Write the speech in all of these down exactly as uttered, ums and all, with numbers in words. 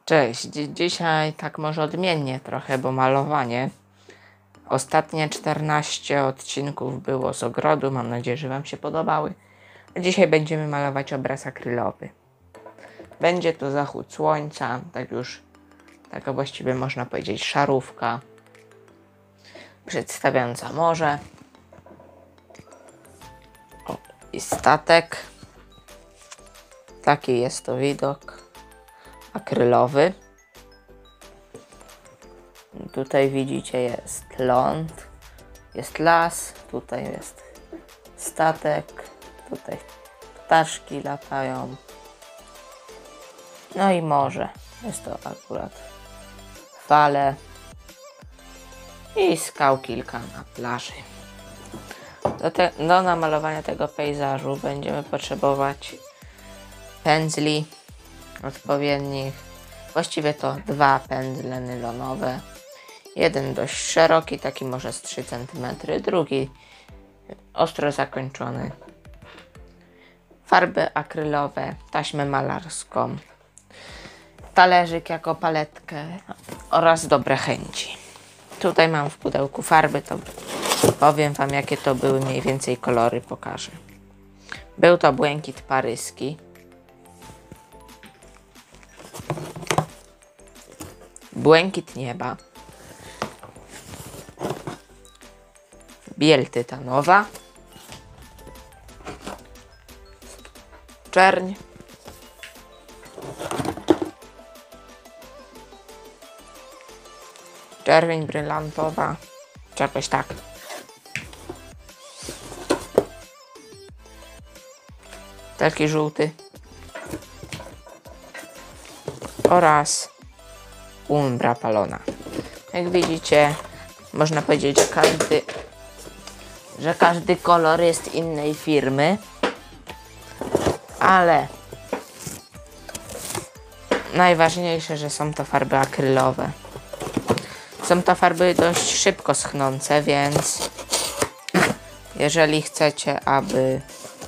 Cześć, Dzi- dzisiaj tak może odmiennie trochę, bo malowanie. Ostatnie czternaście odcinków było z ogrodu, mam nadzieję, że Wam się podobały. A dzisiaj będziemy malować obraz akrylowy. Będzie to zachód słońca, tak już, taka właściwie można powiedzieć szarówka, przedstawiająca morze. O, i statek. Taki jest to widok akrylowy. Tutaj widzicie, jest ląd, jest las, tutaj jest statek, tutaj ptaszki latają. No i morze. Jest to akurat fale i skał kilka na plaży. Do, te, do namalowania tego pejzażu będziemy potrzebować pędzli odpowiednich. Właściwie to dwa pędzle nylonowe. Jeden dość szeroki, taki może z trzy centymetry, drugi ostro zakończony. Farby akrylowe, taśmę malarską, talerzyk jako paletkę oraz dobre chęci. Tutaj mam w pudełku farby, to powiem Wam, jakie to były mniej więcej kolory, pokażę. Był to błękit paryski, błękit nieba, biel tytanowa, czerń, czerwień brylantowa, czy jakoś tak, taki żółty oraz umbra palona. Jak widzicie, można powiedzieć, że każdy, że każdy kolor jest innej firmy, ale najważniejsze, że są to farby akrylowe. Są to farby dość szybko schnące, więc jeżeli chcecie, aby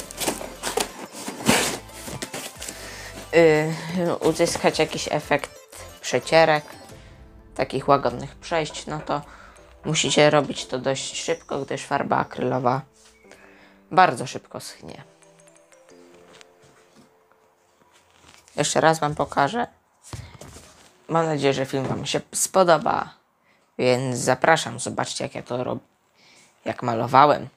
yy, uzyskać jakiś efekt przecierek, takich łagodnych przejść, no to musicie robić to dość szybko, gdyż farba akrylowa bardzo szybko schnie. Jeszcze raz Wam pokażę. Mam nadzieję, że film Wam się spodoba, więc zapraszam, zobaczcie, jak ja to robię, jak malowałem.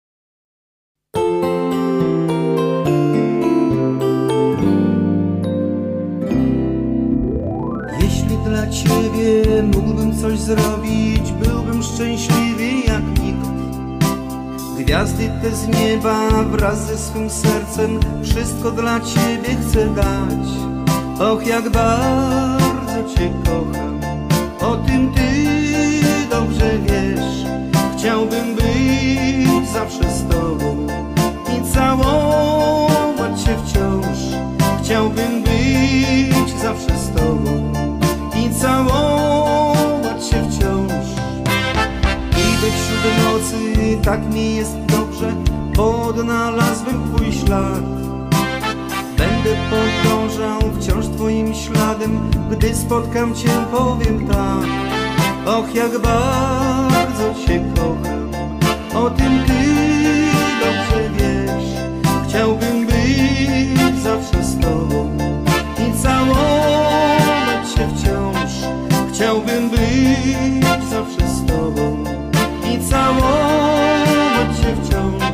Dla Ciebie mógłbym coś zrobić, byłbym szczęśliwy jak nikt. Gwiazdy te z nieba wraz ze swym sercem wszystko dla Ciebie chcę dać. Och, jak bardzo Cię kocham, o tym Ty dobrze wiesz. Chciałbym być zawsze z Tobą i całować Cię wciąż. Chciałbym być zawsze z Tobą i całować się wciąż. Idę wśród nocy, tak mi jest dobrze, bo odnalazłem Twój ślad. Będę podążał wciąż Twoim śladem, gdy spotkam Cię, powiem tak. Och, jak bardzo Cię kocham, o tym Ty dobrze wiesz. Chciałbym być zawsze z Tobą i całować się wciąż. Chciałbym być zawsze z Tobą i całować się wciąż.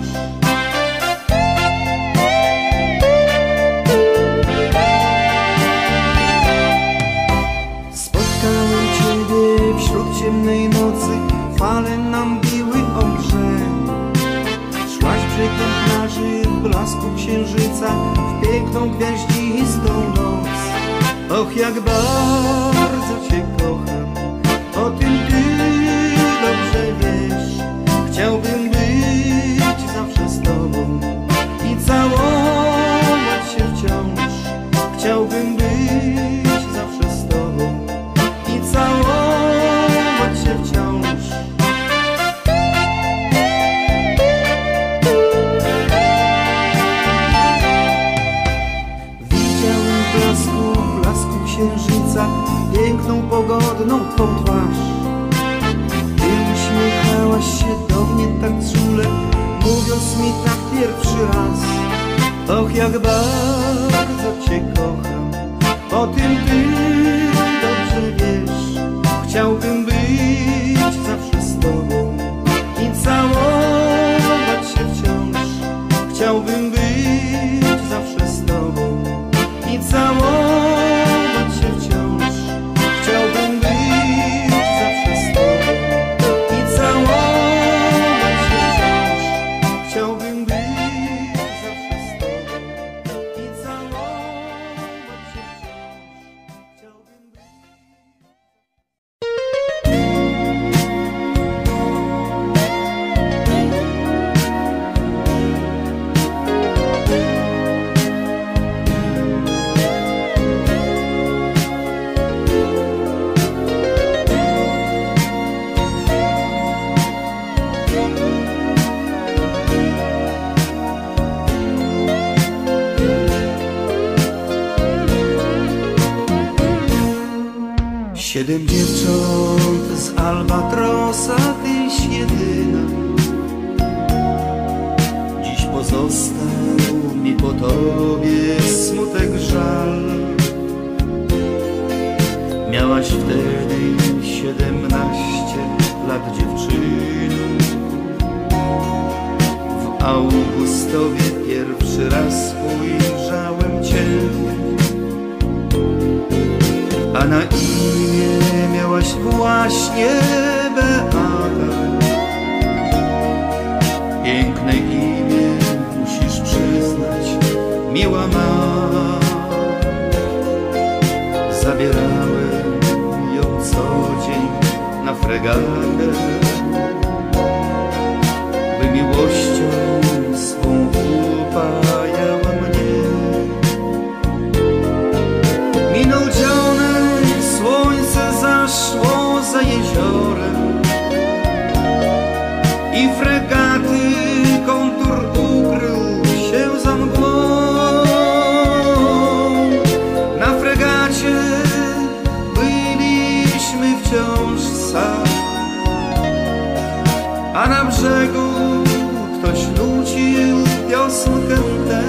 Spotkałem Ciebie wśród ciemnej nocy, fale nam biły o brzeg. Szłaś brzegiem plaży w blasku księżyca, w piękną gwiaździstą noc. Och, jak bardzo Cię kocham, o tym Ty dobrze wiesz. Chciałbym być zawsze z Tobą i całować się wciąż. Chciałbym być zawsze z Tobą i całować się wciąż. Widziałem w blasku, w blasku księżyca słońca, piękną, pogodną twą twarz. Ty uśmiechałaś się do mnie tak czule, mówiąc mi tak pierwszy raz: och, jak bardzo cię kocham, o tym ty dobrze wiesz. Chciałbym być zawsze z tobą i całować się wciąż. Chciałbym być zawsze z tobą i całować się wciąż. Chciałbym być zawsze z tobą i całować się wciąż. Chciałbym być zawsze z tobą i całować się wciąż. Chciałbym być. Siedem dziewcząt z Albatrosa, tyś jedyna. Dziś pozostał mi po tobie smutek, żal. Miałaś wtedy siedemnaście lat, dziewczyno. W Augustowie pierwszy raz ujrzałem cię, a na imię miałaś właśnie Beata. Piękne imię, musisz przyznać, miła ma. Zabierałem ją co dzień na fregatę, by miłością swą upajała mnie. Minął dzionek, słońce zaszło za jeziorem i fregaty kontur ukrył się za mgłą. Na fregacie byliśmy wciąż sami, a na brzegu ktoś nucił piosenkę tę.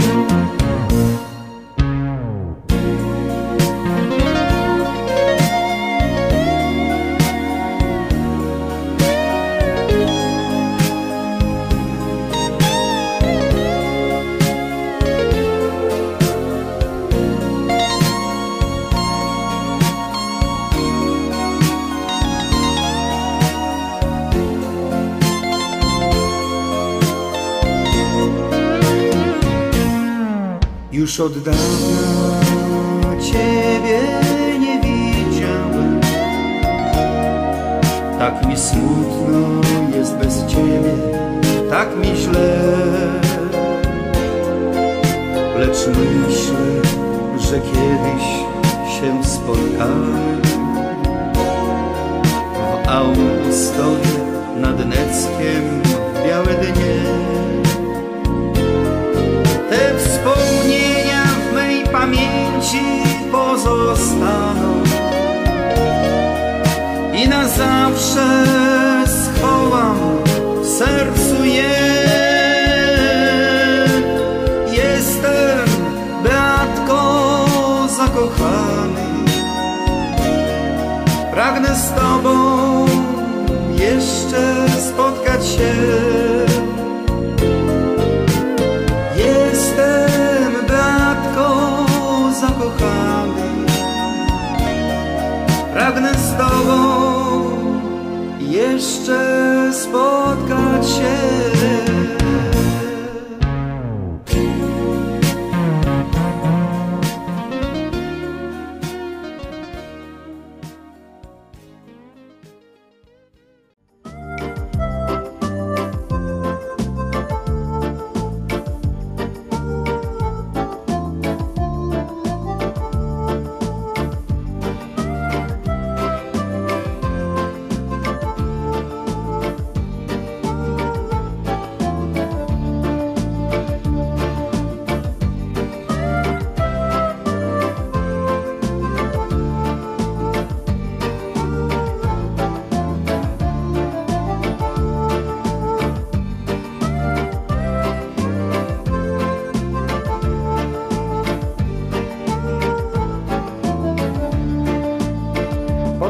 Już od dawna ciebie nie widziałem, tak mi smutno jest bez ciebie, tak mi źle. Lecz myślę, że kiedyś się spotkamy w Augustowie nad Neckiem w białe dnie. Te wspomnienia w mej pamięci pozostaną i na zawsze schowam w sercu je. Jestem, Beatko, zakochany, pragnę z tobą jeszcze spotkać się. Jestem, Beatko, zakochany, pragnę z tobą jeszcze spotkać się.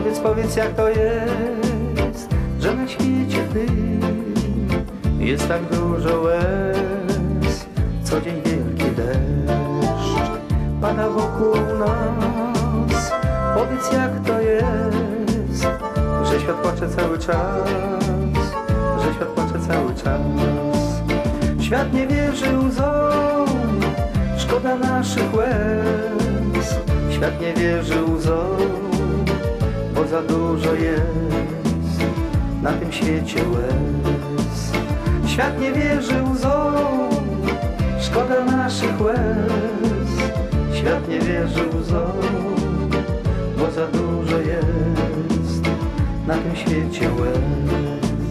Powiedz, powiedz, jak to jest, że na świecie tym jest tak dużo łez. Co dzień wielki deszcz pada wokół nas. Powiedz, jak to jest, że świat płacze cały czas, że świat płacze cały czas. Świat nie wierzy łzom, szkoda naszych łez. Świat nie wierzy łzom, bo za dużo jest na tym świecie łez. Świat nie wierzy łzom, szkoda naszych łez. Świat nie wierzy łzom, bo za dużo jest na tym świecie łez.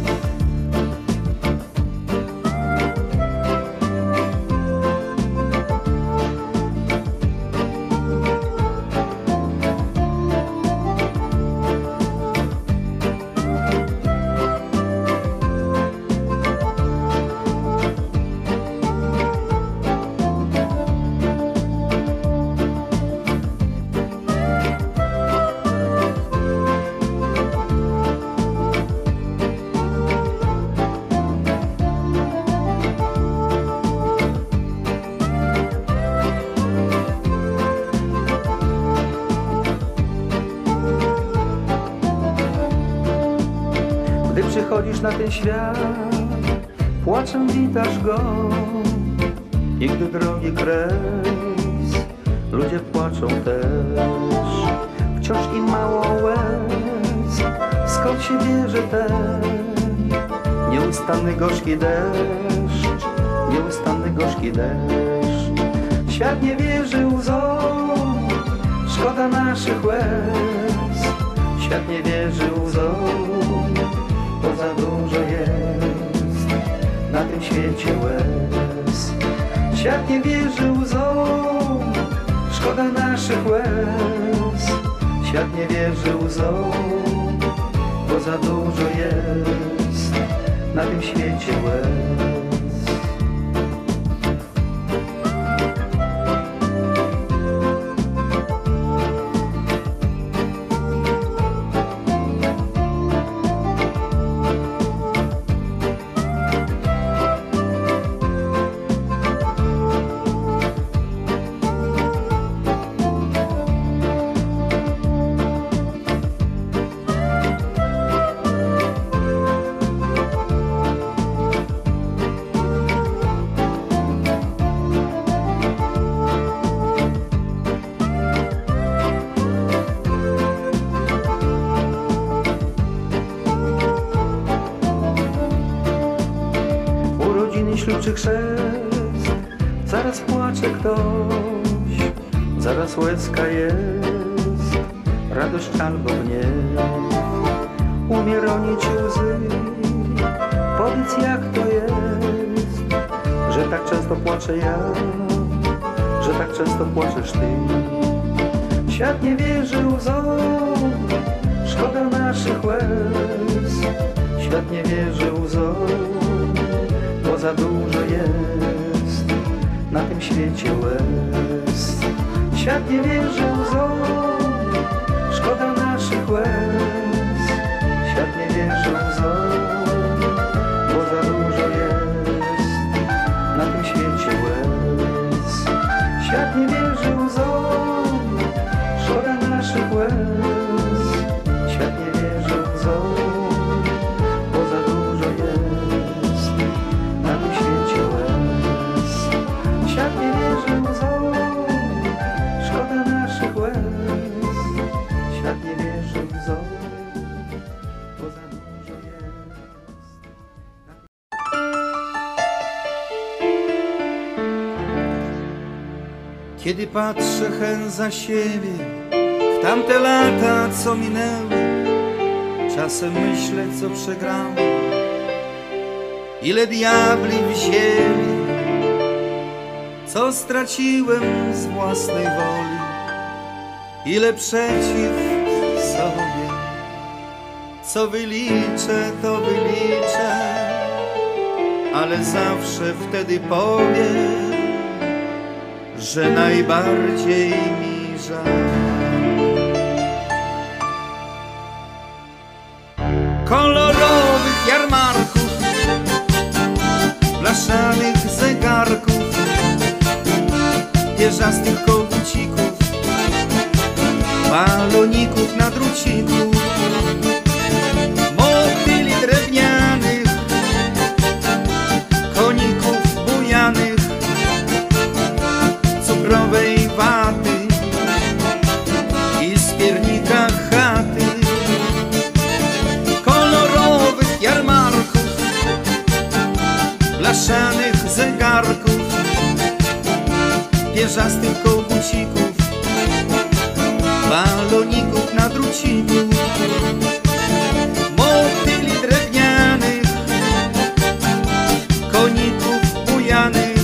Gdy przychodzisz na ten świat, płaczem witasz go. I gdy drogi kres, ludzie płaczą też. Wciąż im mało łez, skąd się bierze ten nieustanny gorzki deszcz, nieustanny gorzki deszcz. Świat nie wierzy łzom, szkoda naszych łez. Świat nie wierzy łzom, bo za dużo jest na tym świecie łez. Świat nie wierzy łzom, szkoda naszych łez. Świat nie wierzy łzom, bo za dużo jest na tym świecie łez. Ślub czy chrzest, zaraz płacze ktoś, zaraz łezka jest, radość albo gniew. Umie ronić łzy, powiedz, jak to jest, że tak często płaczę ja, że tak często płaczesz ty. Świat nie wierzy łzom, szkoda naszych łez. Świat nie wierzy łzom, bo za dużo jest na tym świecie łez. Świat nie wierzy łzom, szkoda naszych łez. Świat nie wierzy łzom, bo za dużo jest na tym świecie łez. Świat nie wierzy łzom, szkoda naszych łez. Świat nie wierzy łzom, bo za dużo jest na tym świecie łez. Świat nie wierzy łzom, szkoda naszych łez. Świat nie wierzy łzom, bo za dużo jest. Kiedy patrzę hen za siebie w tamte lata, co minęły, czasem myślę, co przegrałem, ile diabli wzięli, co straciłem z własnej woli, ile przeciw sobie. Co wyliczę, to wyliczę, ale zawsze wtedy powiem, że najbardziej mi żal. kolorowych jarmarków, blaszanych zegarków, pierzastych kogucików, baloników na druciku, motyli drewnianych, koników bujanych, cukrowej waty i z piernika chaty, kolorowych jarmarków, blaszanych zegarków, pierzastych kogucików, baloników na druciku, motyli drewnianych, koników bujanych,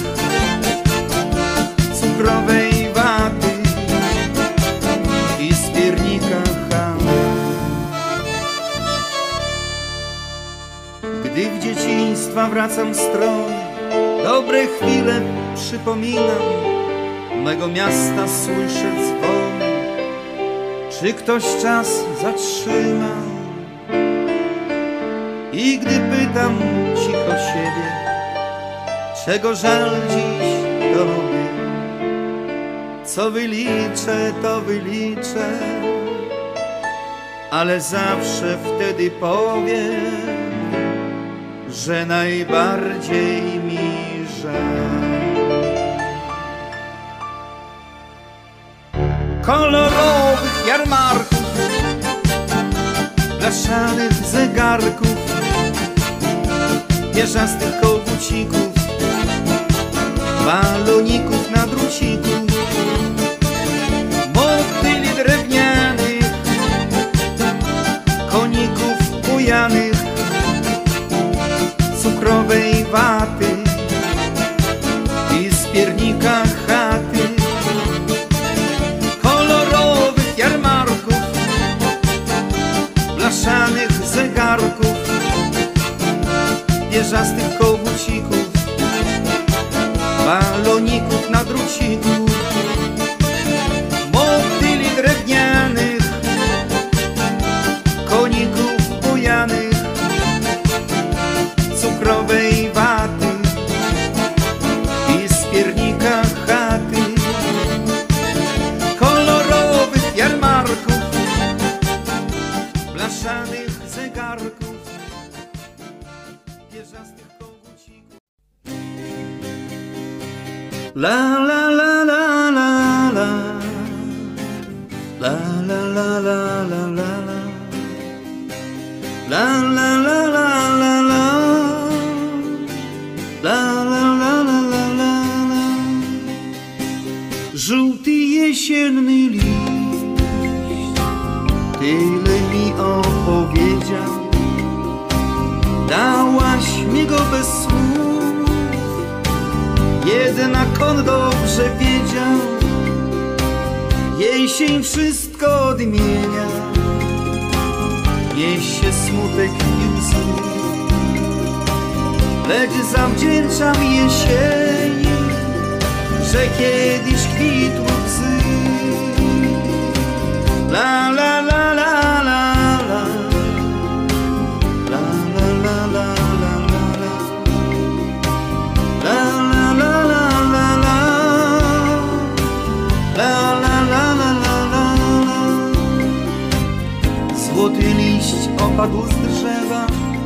cukrowej waty i z piernika chaty. Gdy w dzieciństwa wracam strony, dobre chwile przypominam, mego miasta słyszę dzwony. Czy ktoś czas zatrzymał? I gdy pytam cicho siebie, czego żal dziś tobie, co wyliczę, to wyliczę, ale zawsze wtedy powiem, że najbardziej mi żal. Kolorowych jarmarków, blaszanych zegarków, pierzastych kogucików, baloników na druciku, motyli drewnianych, koników bujanych, cukrowej waty i z piernika chaty, kolorowych jarmarków, blaszanych zegarków, pierzastych kogucików, baloników na druciku, motyli drewnianych, koników bujanych, cukrowej waty i z piernika chaty, kolorowych jarmarków, blaszanych zegarków, pierzastych kogucików. La la la la la la, la la la la la la, la la la la la la, la la la la la la. Żółty jesienny liść tyle mi opowiedział, dałaś mi go bez słów, jednak on dobrze wiedział, jesień wszystko odmienia, niesie smutek i łzy, lecz zawdzięczam jesieni, że kiedyś kwitły łzy. La la la la la la, la la la la la la, la la la la la la, la la la la la la. Złoty liść opadł z drzewa,